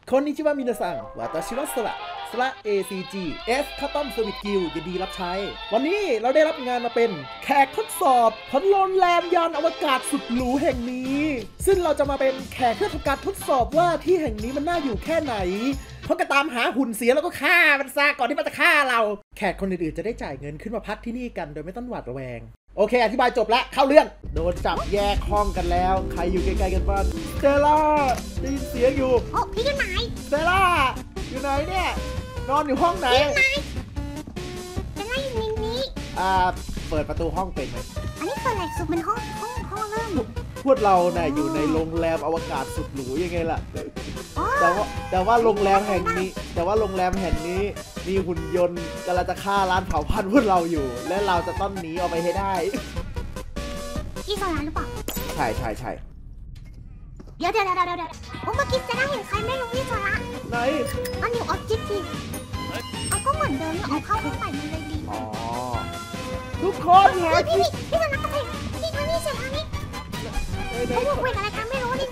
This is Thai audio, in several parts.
คนนี้ชื่อว่ามินาซังวาตาชิโรสระACG S ข้าวต้มสวิตกิลยินดีรับใช้วันนี้เราได้รับงานมาเป็นแขกทดสอบของโรงแรมยานอวกาศสุดหรูแห่งนี้ซึ่งเราจะมาเป็นแขกเพื่อทำการทดสอบว่าที่แห่งนี้มันน่าอยู่แค่ไหนเขาก็ตามหาหุ่นเสียแล้วก็ฆ่ามันซะก่อนที่มันจะฆ่าเราแขกคนอื่นๆจะได้จ่ายเงินขึ้นมาพักที่นี่กันโดยไม่ต้องหวาดระแวงโอเคอธิบายจบแล้วเข้าเรื่องโดนจับแยกห้องกันแล้วใครอยู่ใกล้ๆกันบ้างเซล่าได้ยินเสียงอยู่โอ้พี่อยู่ไหนเซล่าอยู่ไหนเนี่ยนอนอยู่ห้องไหนเซล่าอยู่ในนี้เปิดประตูห้องเป็นไหมอันนี้เปิดอะไรสุดเป็นห้องเริ่มพวกเราเนี่ยอยู่ในโรงแรมอวกาศสุดหรูยังไงล่ะแต่ว่าโรงแรมแห่งนี้มีหุ่นยนต์กำลังจะฆ่าล้างเผ่าพันธุ์พวกเราอยู่และเราจะต้องหนีออกไปให้ได้อีโซล่าหรือเปล่าใช่เดี๋ยวโอ้เมื่อกี้จะได้เห็นใครไม่รู้อีโซล่าไหนอันนิวออบเจกตีฟเอาก็เหมือนเดิมเอาเข้าห้องใหม่มันเลยดีทุกคนหาพี่โซล่าทางนี้เสียทางนี้เขาพูดคุยอะไรกันไม่รู้นี่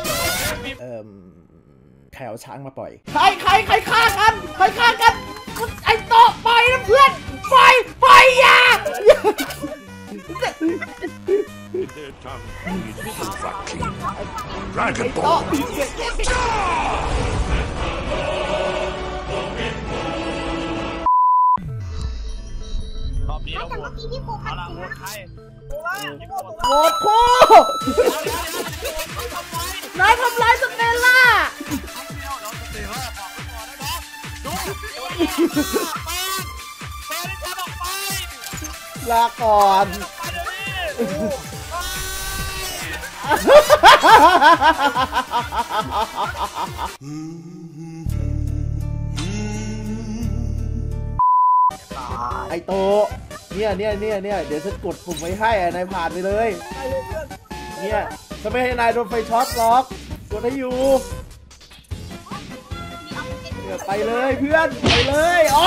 ใครเอาช้างมาปล่อยใครฆ่ากันไอ้โต๊ะไปนะเพื่อนไปอย่าDragon Ball รอบนี้เราโหวตเอาละโหวตใครโหวตคู่นายทำร้ายสเตลล่าลาก่อนไอโตเนี่ยเดี๋ยวฉันกดปุ่มไว้ให้นายผ่านไปเลยเนี่ยจะไม่ให้นายโดนไฟช็อตหรอกกดให้อยู่ไปเลยเพื่อนไปเลยอ๋อ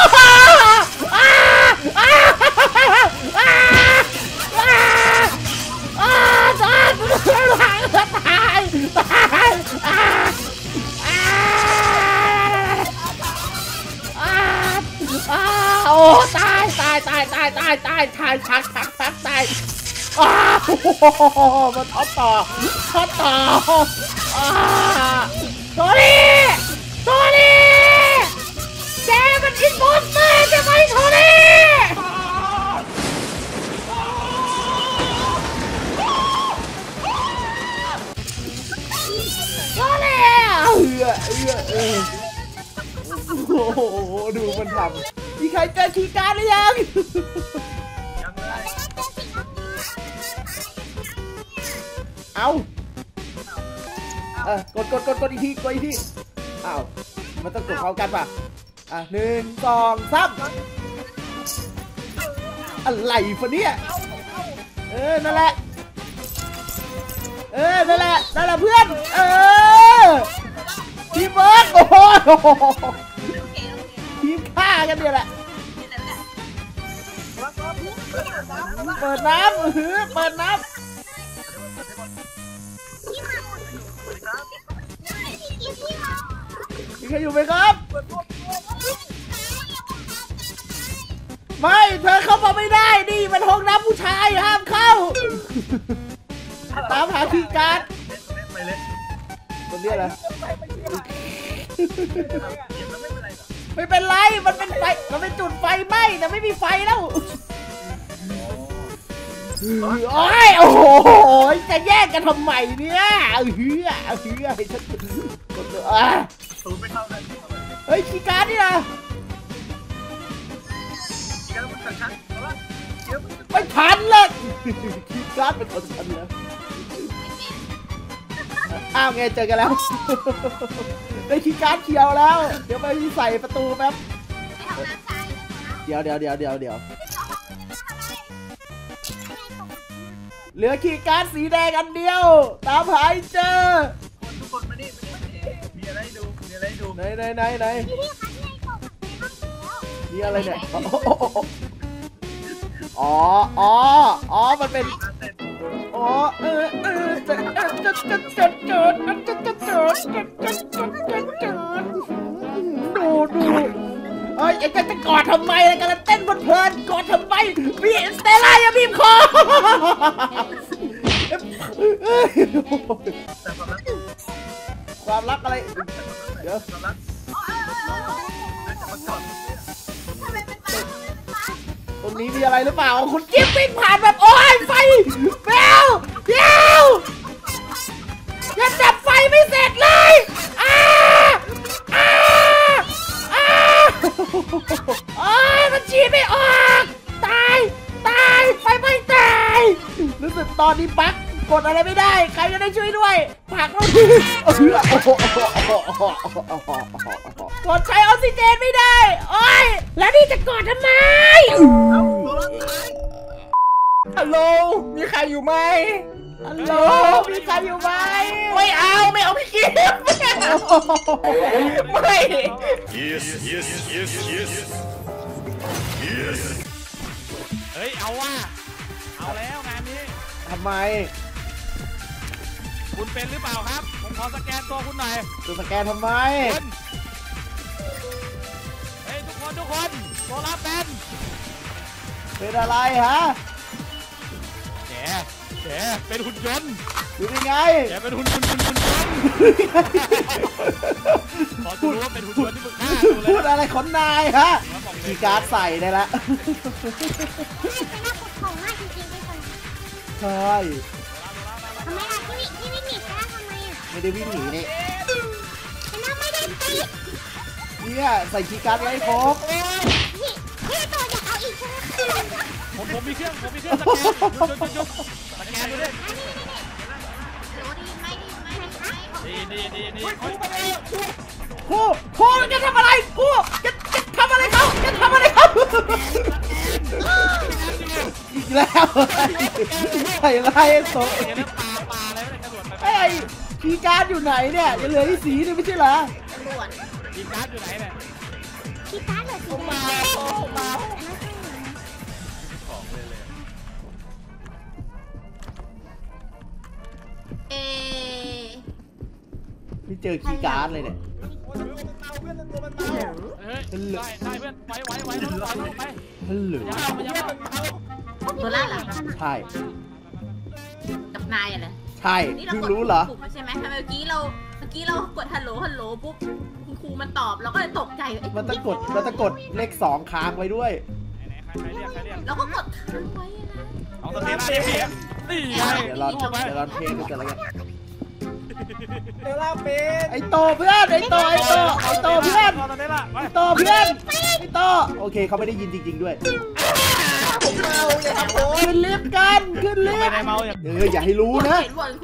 โอ้ตายมันท็อปต่อโทนี่แกมันอินโพสเตอร์จะไปโทนี่โอ้โหดูมันทำมีใครเจอคีย์การ์ดหรือยังเอากดอีกทีอ้าวมันต้องกดพร้อมกันป่ะ1 2 3อะไรฟะเนี่ยนั่นแหละเพื่อนทีมเวิร์กโอ้โหทีมฆ่ากันเนี่ยแหละเปิดน้ำมีใครอยู่ไหมครับไม่เธอเข้ามาไม่ได้นี่มันห้องน้ำผู้ชายห้ามเข้าตามหาคีย์การ์ดคนนี้อะไรไม่เป็นไรมันเป็นไฟมันเป็นจุดไฟไหม้แต่ไม่มีไฟแล้วโอ้ยจะแยกกันทำไมเนี่ยเฮือให้ฉันเฮ้ยคีย์การ์ดนี่นะไม่ทันเลยคีย์การ์ดเป็นคนทันแล้วอ้าวไงเจอกันแล้วได้คีย์การ์ดเขียวแล้วเดี๋ยวไปใส่ประตูแป๊บเดี๋ยวเหลือคีย์การ์ดสีแดงอันเดียวตามหายเจอทุกคนมานี่มีอะไรดูไหนนี่อะไรเนี่ยอ๋อมันเป็นจดจะกอดทำไมกำลังเต้นเพลินๆกอดทำไมพี่สเตลล่าอย่าบีบคอความรักอะไรเดี๋ยวตรงนี้มีอะไรหรือเปล่าคุณกิ๊บวิ่งผ่านแบบโอ้ยไฟแมวเดี๋ยวยังดับไฟไม่เสร็จเลยโอ้ยมันฉีดไม่ออกตายไฟไม่ตายรู้สึกตอนนี้บั๊กกดอะไรไม่ได้ใครจะได้ช่วยด้วยผักเราทีกดใช้ออกซิเจนไม่ได้โอ้ยแล้วนี่จะกดทำไมฮัลโหลมีใครอยู่ไหมฮัลโหลมีใครอยู่ไหมไม่เอาพี่กิ๊ฟไม่ yes เฮ้ยเอาแล้วงานนี้ทำไมคุณเป็นหรือเปล่าครับผมขอสแกนตัวคุณหน่อยจะสแกนทำไมเฮ้ยทุกคนโซล่าเป็นอะไรฮะแกเป็นหุ่นยนต์อยู่ยังไงแกเป็นหุ่นยนต์ขอรู้ว่าเป็นหุ่นยนต์ที่มึงฆ่าพูดอะไรของนายฮะมีการ์ดใส่ได้ละใช่ทำไมล่ะพี่วิ่งหนีไปทำไมอ่ะไม่ได้วิ่งหนีนี่ไม่ได้ตีเนี่ยใส่คีย์การ์ดไว้ครบพี่ตัวอยากเอาอีกใช่ไหมผมมีเครื่องสแกนสแกนดูดิดีคู่จะทำอะไรคู่จะทำอะไรเขาอีกแล้วใส่ลายโซ่ไอ้คีย์การ์ดอยู่ไหนเนี่ยจะเหลือที่สีนี่ไม่ใช่เหรอคีย์การ์ดอยู่ไหนเนี่ยคีย์การ์ดเหลือสีมาไม่เจอคีย์การ์ดเลยเนี่ยได้เพื่อนไว้ไปฮัลโหลตัวล่าเหรอใช่กับนายอะไรใช่เพิ่งรู้เหรอใช่ไหมทำไมเมื่อกี้เรากดฮัลโหลปุ๊บคุณครูมันตอบเราก็เลยตกใจมันจะกดเลข2ค้างไว้ด้วยเราก็กดค้างไว้นะเอาตัวนี้นี่ไงเดี๋ยวรอเพลงกันอะไรกันเดล่าเป็นไอโตเพื่อนไอโตเพื่อนโอเคเขาไม่ได้ยินจริงๆด้วยขึ้นลิฟต์กันอย่าให้รู้นะ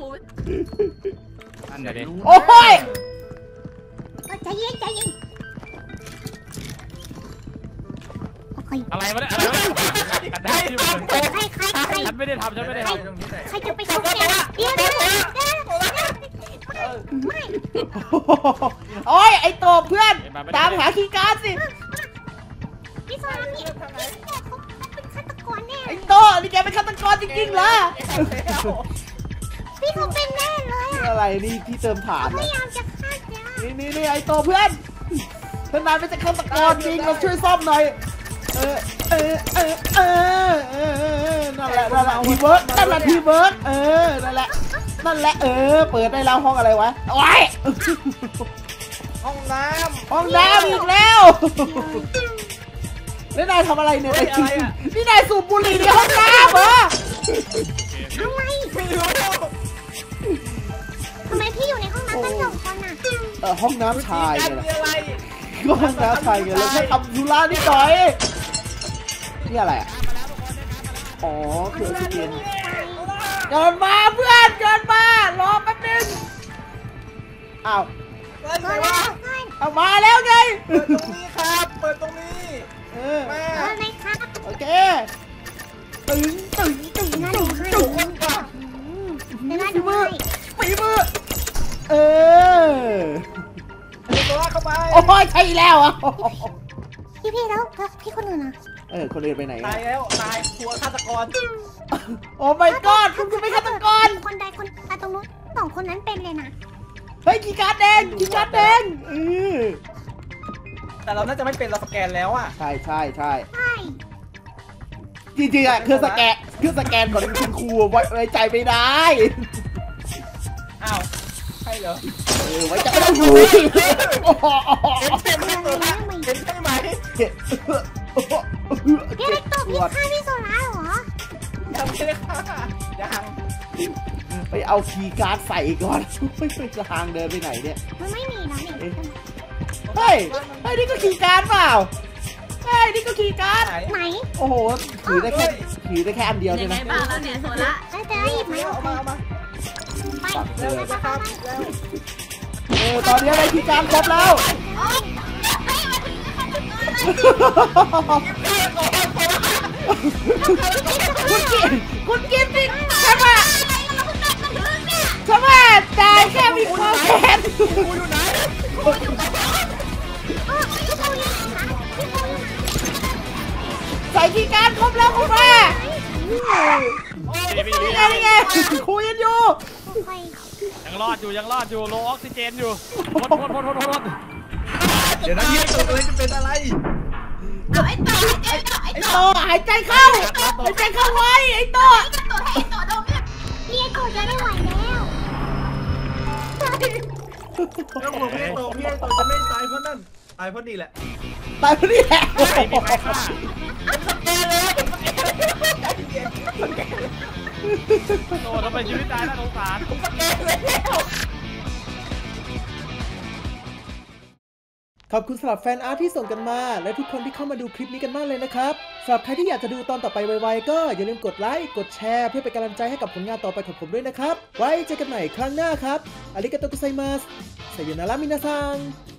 โอ้ยใจเย็นอะไรวะเนี่ยฉันไม่ได้ทำใครจะไปทำเนี่ยโอ้ยไอโตเพื่อนตามหาคีย์การ์ดสิพี่โซล่านี่เขาเป็นฆาตกรแน่ไอโตนี่แกเป็นฆาตกรจริงๆเหรอพี่เขาเป็นแน่เลยอะไรนี่ที่เติมฐานพยายามจะฆ่าแกนี่ไอโตเพื่อนถ้านายเป็นฆาตกรจริงเราช่วยซ่อมหน่อยนั่นแหละทีเวิร์กนั่นแหละนั่นแหละเปิดได้แล้วห้องอะไรวะโอ้ยห้องน้ำอีกแล้วแล้วนายทำอะไรเนี่ยนี่นายสูบบุหรี่ในห้องน้ำเหรอทำไมพี่อยู่ในห้องน้ำตั้งสองคนอ่ะห้องน้ำชายเนี่ยก็ห้องน้ำชายไงเราแค่ทำธุระนิดหน่อยนี่อะไรอ่ะอ๋อคือออกซิเจนเดินมาเพื่อนเดินมารอแป๊บนึงอ้าวเอามาแล้วไงเปิดตรงนี้ครับเปิดตรงนี้มาไหนครับโอเคตึงฝีมือตัวล่าเข้าไปโอ้ยใช่แล้วอ่ะพี่แล้วพี่คนอื่นนะคนอื่นไปไหนตายแล้วตายทัวฆาตกรโอ้ my god คุณเป็นฆาตกรคนใดคนตรงนู้น2 คนนั้นเป็นเลยนะเฮ้ยคีย์การ์ดแดงแต่แต่เราน่าจะไม่เป็นเราสแกนแล้วอ่ะใช่ใช่จริงๆอ่ะคือสแกนของคุณครูไว้ใจไม่ได้อ้าวใช่เหรอไว้ใจไม่ได้ดูเห็นใช่ไหมพี่เล็กตบนี่ฆ่าพี่โซล่าเหรอยังไม่ได้ฆ่ายังไปเอาคีย์การ์ดใส่ก่อนไม่จะทางเดินไปไหนเนี่ยมันไม่มีนะนี่เฮ้ยนี่ก็คีย์การ์ดเปล่าเฮ้ยนี่ก็คีย์การ์ดไหนโอ้โหถือได้แค่อันเดียวยัใช่งไหมไงบ้างแล้วเนี่ยโซล่าแล้วจะได้หยิบไหมเอามาไปเร็วนะครับเร็วตอนนี้อะไรคีย์การ์ดครบแล้วคุณกินสิใช่ไหมตายแค่มีความแค้นกูอยู่ไหนพี่โซยังไงคะพี่โซยังไงใส่คีย์การ์ดครบแล้วคุณแม่ นี่ไงคุยกันอยู่ไปยังรอดอยู่โลออกซิเจนอยู่พดเดี๋ยวนะพี่ตัวอะไรจะเป็นอะไรเอาไอ้ต่อไอ้โตหายใจเข้าไว้ไอ้โตไอ้ต่อดมเนี่ยพี่เอ็กโกจะได้ไหวแล้วแล้วผมพี่ตัวจะไม่ตายเพราะนั่นตายเพราะนี่แหละตายพอดีแหละไม่มีใครฆ่า โอ้ทำไมชีวิตตายน่าสงสารขอบคุณสำหรับแฟนอาร์ตที่ส่งกันมาและทุกคนที่เข้ามาดูคลิปนี้กันมากเลยนะครับสำหรับใครที่อยากจะดูตอนต่อไปไวๆก็อย่าลืมกดไลค์กดแชร์เพื่อเป็นกำลังใจให้กับผลงานต่อไปของผมด้วยนะครับไว้เจอกันใหม่ครั้งหน้าครับอาริกาโตกุไซมัสไซโยนารามินาซัง